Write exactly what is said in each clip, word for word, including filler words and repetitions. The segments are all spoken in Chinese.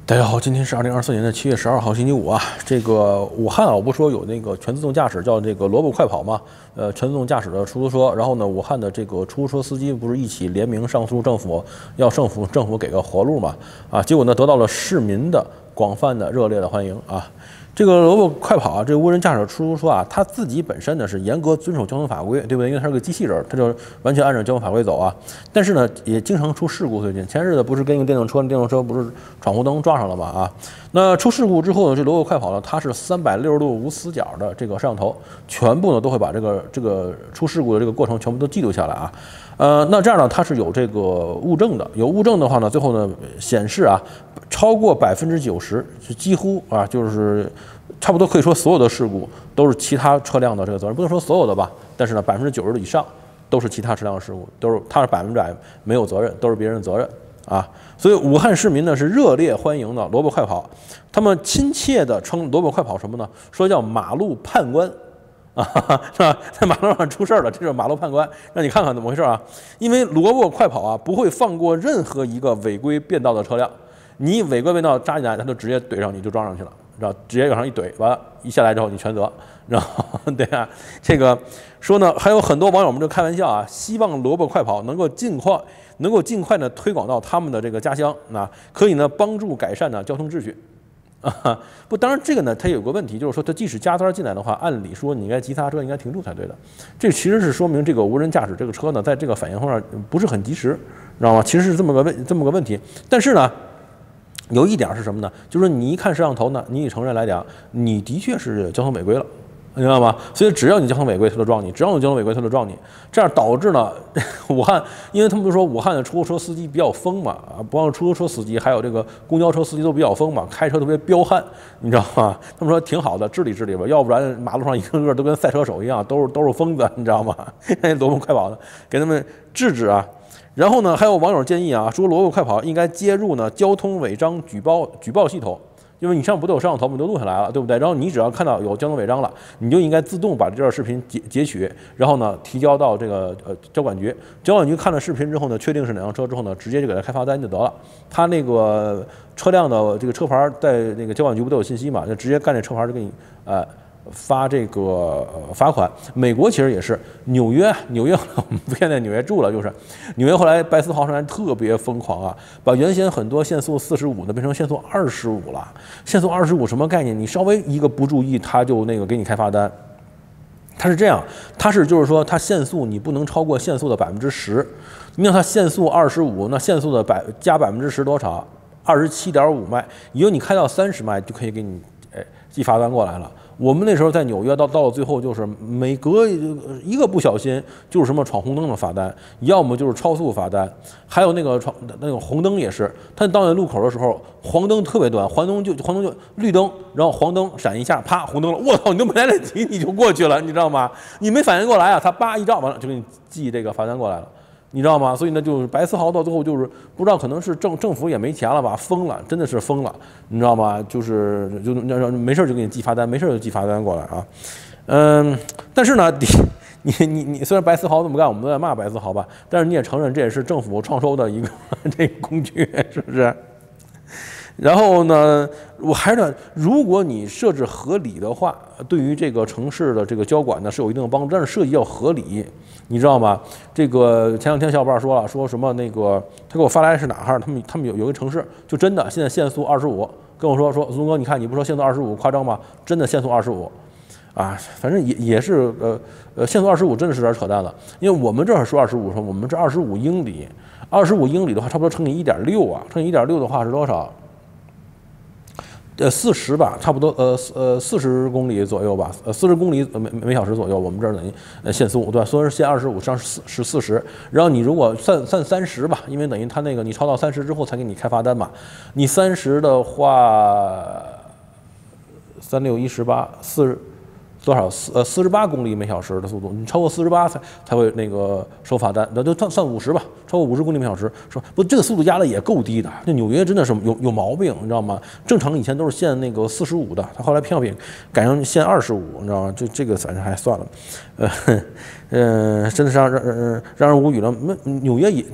大家好，今天是二零二四年的七月十二号，星期五啊。这个武汉啊，我不说有那个全自动驾驶，叫这个萝卜快跑嘛，呃，全自动驾驶的出租车。然后呢，武汉的这个出租车司机不是一起联名上诉政府，要政府政府给个活路嘛？啊，结果呢，得到了市民的广泛的热烈的欢迎啊。这个萝卜快跑啊，这个无人驾驶出租车啊，它自己本身呢是严格遵守交通法规，对不对？因为它是个机器人，它就完全按照交通法规走啊。但是呢，也经常出事故。最近前日子不是跟一个电动车，电动车不是闯红灯撞上了嘛啊？那出事故之后呢，这萝卜快跑呢，它是三百六十度无死角的这个摄像头，全部呢都会把这个这个出事故的这个过程全部都记录下来啊。呃，那这样呢，它是有这个物证的，有物证的话呢，最后呢显示啊，超过百分之九十是几乎啊，就是差不多可以说所有的事故都是其他车辆的这个责任，不能说所有的吧，但是呢，百分之九十以上都是其他车辆的事故，都是它是百分之百没有责任，都是别人的责任啊。所以武汉市民呢是热烈欢迎的萝卜快跑，他们亲切地称萝卜快跑什么呢？说叫马路判官。啊，是吧？在马路上出事了，这是马路判官，让你看看怎么回事啊？因为萝卜快跑啊，不会放过任何一个违规变道的车辆，你违规变道扎进来，他就直接怼上你，就撞上去了，知道？直接往上一怼，完了，一下来之后你全责，知道？对啊，这个说呢，还有很多网友们就开玩笑啊，希望萝卜快跑能够尽快能够尽快的推广到他们的这个家乡，那可以呢帮助改善呢交通秩序。啊，不，当然这个呢，它有个问题，就是说，它即使加塞进来的话，按理说你应该急刹车，应该停住才对的。这其实是说明这个无人驾驶这个车呢，在这个反应上不是很及时，知道吗？其实是这么个问这么个问题。但是呢，有一点是什么呢？就是你一看摄像头呢，你也承认来讲，你的确是交通违规了。你知道吗？所以只要你交通违规，他就撞你；只要你交通违规，他就撞你。这样导致呢，武汉，因为他们说武汉的出租车司机比较疯嘛，啊，不光是出租车司机，还有这个公交车司机都比较疯嘛，开车特别彪悍，你知道吗？他们说挺好的，治理治理吧，要不然马路上一个个都跟赛车手一样，都是都是疯子，你知道吗？那萝卜快跑的，给他们治治啊。然后呢，还有网友建议啊，说萝卜快跑应该接入呢交通违章举报举报系统。因为你上不都有摄像头，我们都录下来了，对不对？然后你只要看到有交通违章了，你就应该自动把这段视频截截取，然后呢提交到这个呃交管局。交管局看了视频之后呢，确定是哪辆车之后呢，直接就给他开罚单就得了。他那个车辆的这个车牌在那个交管局不都有信息嘛？就直接干这车牌就给你呃发这个呃罚款。美国其实也是，纽约纽约我们不现在纽约住了，就是纽约后来白思豪上来特别疯狂啊，把原先很多限速四十五的变成限速二十五了。限速二十五什么概念？你稍微一个不注意，他就那个给你开罚单。他是这样，他是就是说，他限速你不能超过限速的百分之十。你让他限速二十五，那限速的百加百分之十多少？二十七点五迈。以后你开到三十迈就可以给你哎寄罚单过来了。我们那时候在纽约到到了最后，就是每隔一个不小心就是什么闯红灯的罚单，要么就是超速罚单，还有那个闯那个红灯也是。他到那路口的时候，黄灯特别短，黄灯就黄灯就绿灯，然后黄灯闪一下，啪红灯了，我操，你都没来得及你就过去了，你知道吗？你没反应过来啊，他叭一照完了就给你寄这个罚单过来了。你知道吗？所以呢，就是白思豪到最后就是不知道，可能是政政府也没钱了吧，疯了，真的是疯了，你知道吗？就是就让没事就给你寄罚单，没事就寄罚单过来啊，嗯，但是呢，你你你你虽然白思豪这么干，我们都在骂白思豪吧，但是你也承认这也是政府创收的一个这个工具，是不是？然后呢，我还是如果你设置合理的话，对于这个城市的这个交管呢是有一定的帮助，但是设计要合理，你知道吗？这个前两天小伙伴说了，说什么那个他给我发来是哪哈？他们他们有有一个城市就真的现在限速二十五，跟我说说宗哥，你看你不说限速二十五夸张吗？真的限速二十五，啊，反正也也是呃呃限速二十五真的是有点扯淡了，因为我们这儿说二十五，说我们这二十五英里，二十五英里的话差不多乘以一点六啊，乘以一点六的话是多少？呃，四十吧，差不多，呃呃，四十公里左右吧，呃，四十公里每每小时左右，我们这儿等于呃限速，对吧？虽然是限二十五，实际上是是四十，然后你如果算算三十吧，因为等于他那个你超到三十之后才给你开罚单嘛，你三十的话，三六一十八，四十。多少四呃四十八公里每小时的速度，你超过四十八才才会那个收罚单，那就算算五十吧，超过五十公里每小时，说不这个速度压的也够低的，这纽约真的是有有毛病，你知道吗？正常以前都是限那个四十五的，他后来偏要偏改成限二十五，你知道吗？这这个反正还算了，呃呃，真的是让让让让人无语了。那纽约也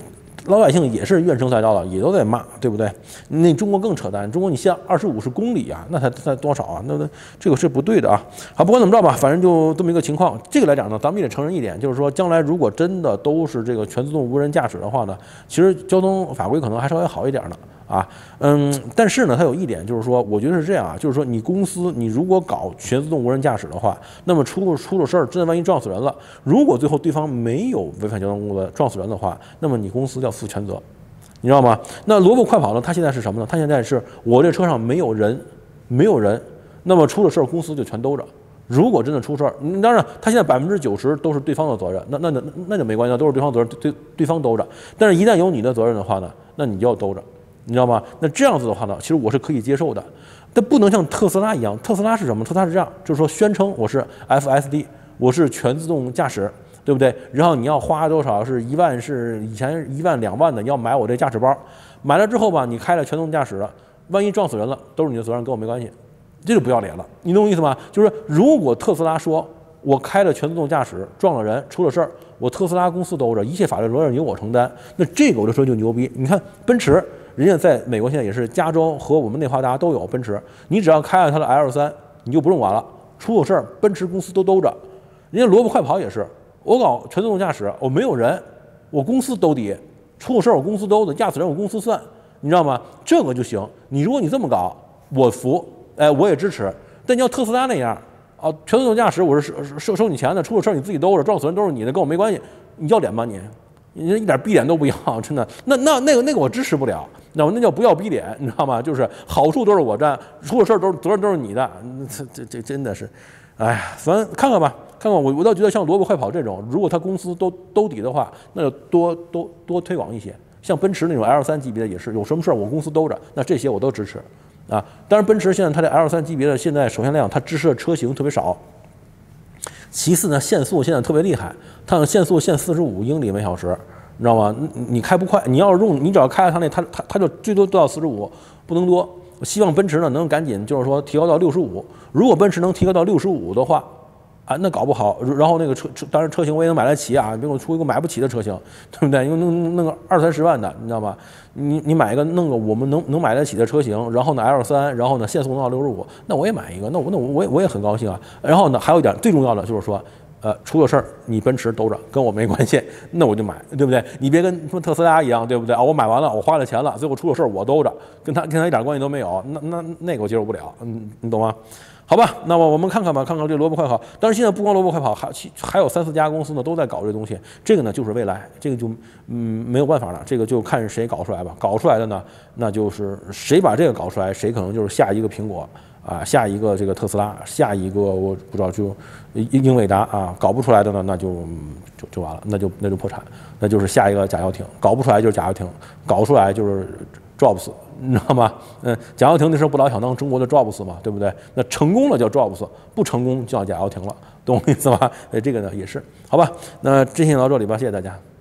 老百姓也是怨声载道的，也都在骂，对不对？那中国更扯淡，中国你限二十五十公里啊，那才才多少啊？那那这个是不对的啊。好，不管怎么着吧，反正就这么一个情况。这个来讲呢，咱们也得承认一点，就是说将来如果真的都是这个全自动无人驾驶的话呢，其实交通法规可能还稍微好一点呢。啊，嗯，但是呢，它有一点就是说，我觉得是这样啊，就是说你公司你如果搞全自动无人驾驶的话，那么出出了事儿，真的万一撞死人了，如果最后对方没有违反交通规则撞死人的话，那么你公司要负全责，你知道吗？那萝卜快跑呢，它现在是什么呢？它现在是我这车上没有人，没有人，那么出了事儿，公司就全兜着。如果真的出事儿，当然，他现在百分之九十都是对方的责任，那那那那就没关系，都是对方责任，对对方兜着。但是，一旦有你的责任的话呢，那你就要兜着。你知道吗？那这样子的话呢，其实我是可以接受的，但不能像特斯拉一样。特斯拉是什么？特斯拉是这样，就是说宣称我是 F S D， 我是全自动驾驶，对不对？然后你要花多少？是一万，是以前一万两万的，你要买我这驾驶包，买了之后吧，你开了全自动驾驶了，万一撞死人了，都是你的责任，跟我没关系，这就不要脸了。你懂我意思吗？就是如果特斯拉说我开了全自动驾驶撞了人，出了事儿，我特斯拉公司兜着，一切法律责任由我承担，那这个我就说就牛逼。你看奔驰。人家在美国现在也是，加州和我们内华达都有奔驰，你只要开了它的 L 三，你就不用管了，出了事儿奔驰公司都兜着。人家萝卜快跑也是，我搞全自动驾驶，我没有人，我公司兜底，出了事儿我公司兜的，驾驶人我公司算，你知道吗？这个就行。你如果你这么搞，我服，哎，我也支持。但你要特斯拉那样啊，全自动驾驶我是收收你钱的，出了事儿你自己兜着，撞死人都是你的，跟我没关系，你要脸吗你？你一点逼脸都不要，真的，那那那个那个我支持不了，那那叫不要逼脸，你知道吗？就是好处都是我占，出了事儿都是责任都是你的，这这这真的是，哎呀，咱看看吧，看看我我倒觉得像萝卜快跑这种，如果他公司都兜底的话，那就多多多推广一些，像奔驰那种 L 三级别的也是，有什么事儿我公司兜着，那这些我都支持啊。当然，奔驰现在它的 L 三级别的现在首先量它支持的车型特别少。其次呢，限速现在特别厉害，它的限速限四十五英里每小时，你知道吗？你你开不快，你要是用你只要开了它那，它它它就最多到四十五，不能多。我希望奔驰呢能赶紧就是说提高到六十五，如果奔驰能提高到六十五的话，啊，那搞不好，然后那个车车，当然车型我也能买得起啊，别给我出一个买不起的车型，对不对？因为弄弄个二三十万的，你知道吗？你你买一个弄个我们能能买得起的车型，然后呢 L 三，然后呢限速能到六十五，那我也买一个，那我那我我也我也很高兴啊。然后呢还有一点最重要的就是说，呃，出了事儿你奔驰兜着，跟我没关系，那我就买，对不对？你别跟什么特斯拉一样，对不对啊？我买完了，我花了钱了，最后出了事儿我兜着，跟他跟他一点关系都没有，那那那个我接受不了，嗯，你懂吗？好吧，那么我们看看吧，看看这萝卜快跑。但是现在不光萝卜快跑，还还有三四家公司呢都在搞这东西。这个呢就是未来，这个就嗯没有办法了，这个就看谁搞出来吧。搞出来的呢，那就是谁把这个搞出来，谁可能就是下一个苹果啊，下一个这个特斯拉，下一个我不知道就英英伟达啊。搞不出来的呢，那就就就完了，那就那就破产，那就是下一个贾跃亭。搞不出来就是贾跃亭，搞出来就是 Jobs。你知道吗？嗯，贾跃亭那时候不老想当中国的 Jobs 嘛，对不对？那成功了叫 Jobs， 不成功就叫贾跃亭了，懂我意思吧？哎，这个呢也是，好吧？那今天聊到这里吧，谢谢大家。